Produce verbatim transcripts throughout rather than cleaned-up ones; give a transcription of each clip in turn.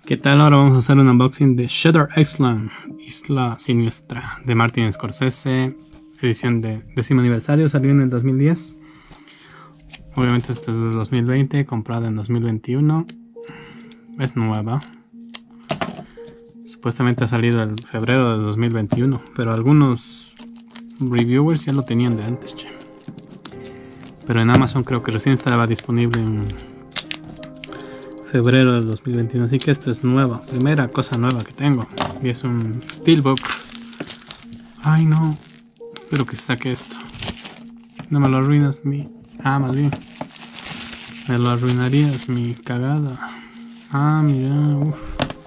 ¿Qué tal? Ahora vamos a hacer un unboxing de Shutter Island, Isla Siniestra, de Martin Scorsese, edición de décimo aniversario, salió en el dos mil diez. Obviamente esto es del dos mil veinte, comprada en dos mil veintiuno. Es nueva. Supuestamente ha salido en febrero de dos mil veintiuno, pero algunos reviewers ya lo tenían de antes, che. Pero en Amazon creo que recién estaba disponible en febrero del dos mil veintiuno, así que esta es nueva, primera cosa nueva que tengo, y es un steelbook. Ay no, espero que se saque esto, no me lo arruinas mi... ah, más bien me lo arruinarías mi cagada. Ah, mira, uff,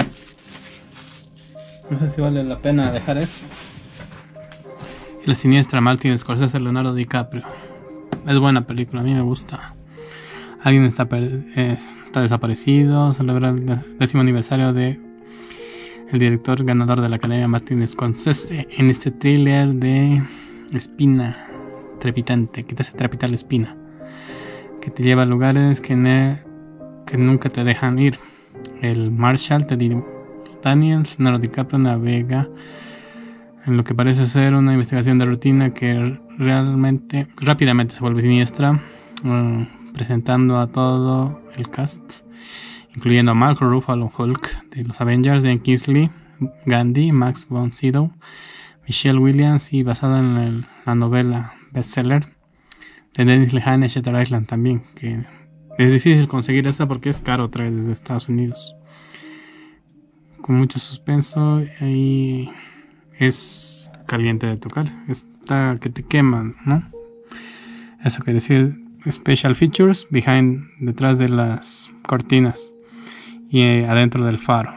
no sé si vale la pena dejar esto. La Siniestra, Martin Scorsese, Leonardo DiCaprio. Es buena película, a mí me gusta. Alguien está, eh, está desaparecido. Celebra el décimo aniversario de el director ganador de la Academia Martin Scorsese en este thriller de espina trepitante, que te hace trepitar la espina, que te lleva a lugares que, ne, que nunca te dejan ir. El Marshall, Teddy Daniels, Leonardo DiCaprio navega en lo que parece ser una investigación de rutina que realmente rápidamente se vuelve siniestra. Uh, presentando a todo el cast, incluyendo a Mark Ruffalo, Hulk de los Avengers, Ben Kingsley, Gandhi, Max von Sydow, Michelle Williams, y basada en el, la novela bestseller de Dennis Lehane, Shutter Island también, que es difícil conseguir esta porque es caro traer desde Estados Unidos, con mucho suspenso y es caliente de tocar, está que te queman, ¿no? Eso que decir. Special features behind, detrás de las cortinas y eh, adentro del faro,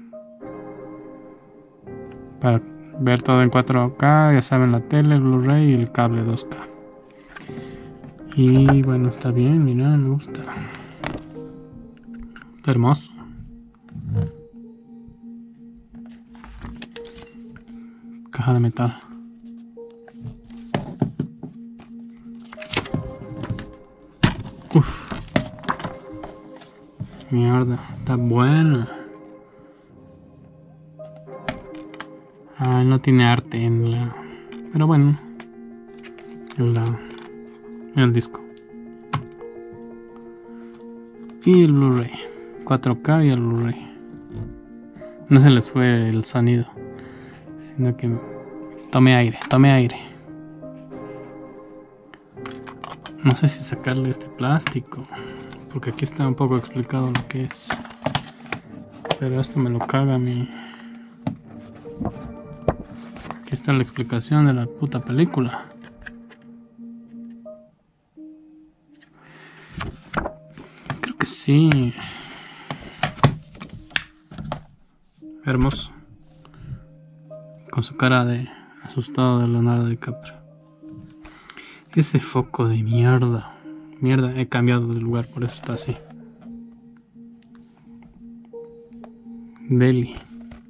para ver todo en cuatro K, ya saben, la tele, el Blu-ray y el cable dos K. Y bueno, está bien, mira, me gusta, está hermoso. Caja de metal. Uf, mierda, está bueno. Ah, no tiene arte en la, pero bueno, en la, en el disco. Y el Blu-ray, cuatro K y el Blu-ray. No se les fue el sonido, sino que tome aire, tome aire. No sé si sacarle este plástico, porque aquí está un poco explicado lo que es, pero esto me lo caga mi... Aquí está la explicación de la puta película. Creo que sí. Hermoso, con su cara de asustado de Leonardo DiCaprio. Ese foco de mierda. Mierda, he cambiado de lugar, por eso está así. Deli.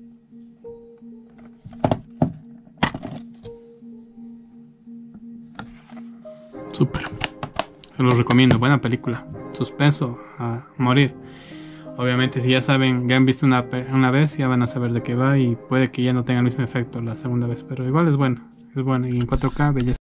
Súper. Se los recomiendo, buena película. Suspenso a morir. Obviamente si ya saben, ya han visto una, una vez, ya van a saber de qué va y puede que ya no tenga el mismo efecto la segunda vez. Pero igual es bueno. Es bueno y en cuatro K, belleza.